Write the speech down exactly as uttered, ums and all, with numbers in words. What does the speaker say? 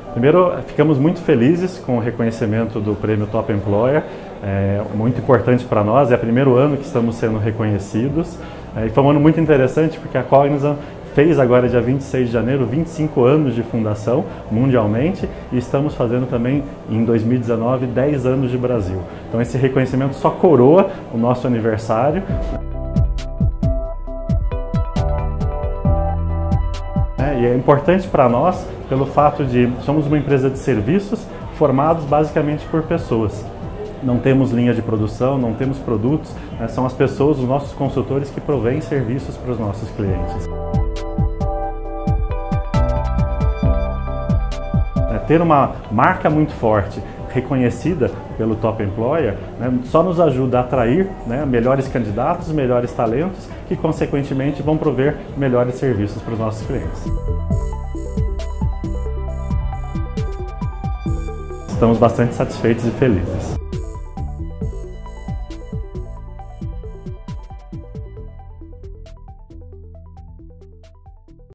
Primeiro, ficamos muito felizes com o reconhecimento do Prêmio Top Employer, é muito importante para nós, é o primeiro ano que estamos sendo reconhecidos, é, e foi um ano muito interessante porque a Cognizant fez agora, dia vinte e seis de janeiro, vinte e cinco anos de fundação mundialmente e estamos fazendo também, em dois mil e dezenove, dez anos de Brasil. Então esse reconhecimento só coroa o nosso aniversário. E é importante para nós pelo fato de somos uma empresa de serviços formados basicamente por pessoas. Não temos linha de produção, não temos produtos, né? São as pessoas, os nossos consultores que provêm serviços para os nossos clientes. É, ter uma marca muito forte, reconhecida pelo Top Employer, né, só nos ajuda a atrair, né, melhores candidatos, melhores talentos, que consequentemente vão prover melhores serviços para os nossos clientes. Estamos bastante satisfeitos e felizes.